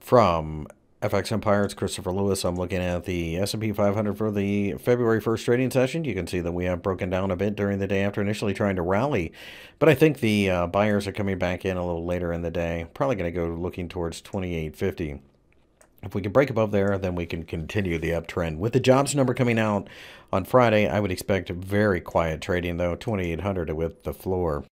From FX Empire, it's Christopher Lewis. I'm looking at the S&P 500 for the February 1st trading session. You can see that we have broken down a bit during the day after initially trying to rally. But I think the buyers are coming back in a little later in the day. Probably going to go looking towards 28.50. If we can break above there, then we can continue the uptrend. With the jobs number coming out on Friday, I would expect very quiet trading, though, 2,800 with the floor.